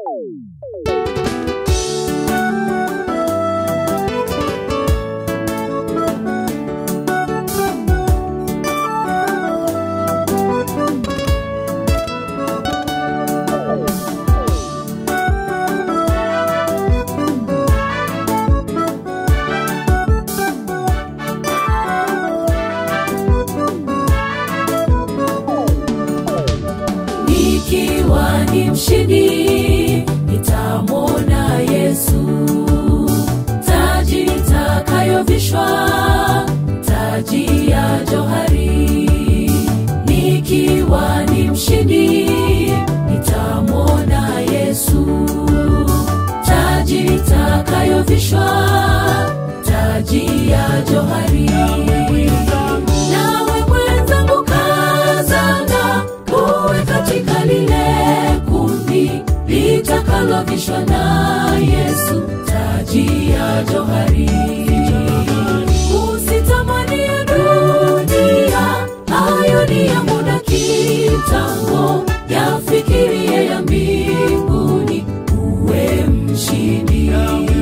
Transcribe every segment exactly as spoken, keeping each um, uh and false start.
Nikiwa ni mshindi nitamwona Yesu, taji nitakayovishwa, taji ya johari. Nikiwa ni mshindi nitamwona Yesu, taji nitakayovishwa, taji ya johari. Nawe mwenzangu kazana uwe katika lile kundi litakalovishwa na Yesu, taji ya johari. Usitamani ya dunia, hayo ni ya muda kitambo, yafikirie ya mbinguni, uwe mshindi.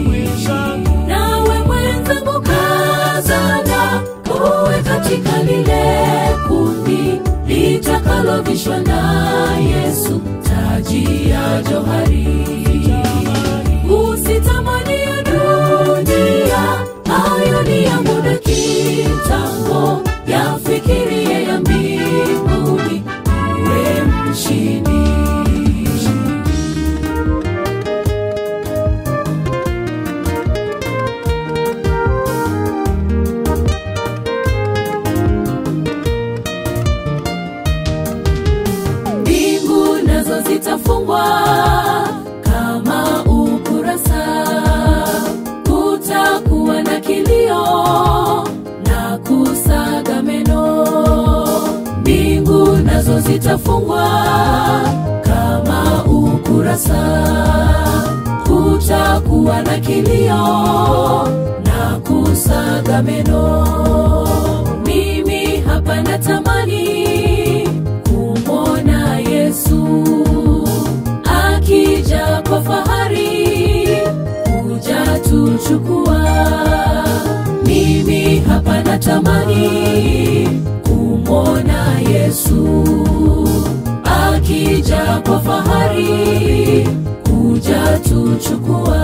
Nawe mwenzangu kazana uwe katika lile kundi litakalovishwa na Yesu, taji ya johari. Usitamani ya dunia, hayo ni ya muda kitambo, yafikirie ya mbinguni, uwe mshindi. Zitafungwa kama ukurasa, kutakuwa na kilio na kusaga meno. Mbingu nazo zitafungwa kama ukurasa, kutakuwa na kilio na kusaga meno. Mimi hapa natamani kumwona Yesu akija kwa fahari kuja tuchukua. Mimi hapa natamani kumwona Yesu akija kwa fahari kuja tuchukua.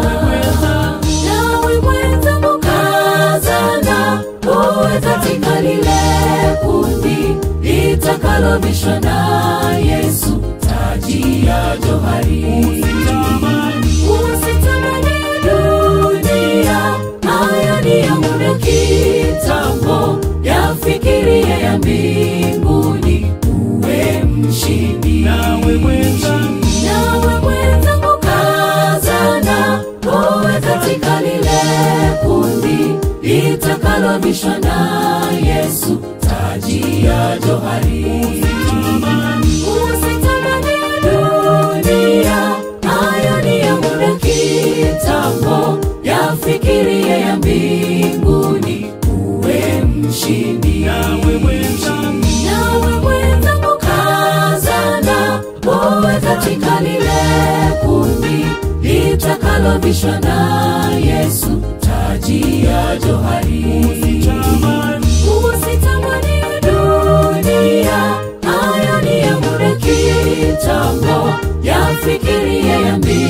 Nawe mwenzangu kazana uwe katika lile kundi litakalovishwa na Yesu, taji ya johari. Usitamani dunia, haya ni ya muda kitambo, yafikirie ya mbinguni, uwe mshindi. Nawe mwenzangu kazana uwe katika lile kundi litakalovishwa na Yesu, taji ya johari. Usitamani dunia, hayo ni ya muda kitambo, yafikirie ya mbinguni, uwe mshindi. Nawe mwenzangu kazana uwe katika lile kundi litakalovishwa na Yesu, taji ya johari. Usitamani dunia, hayo ni ya muda kitambo, yafikirie ya mbinguni,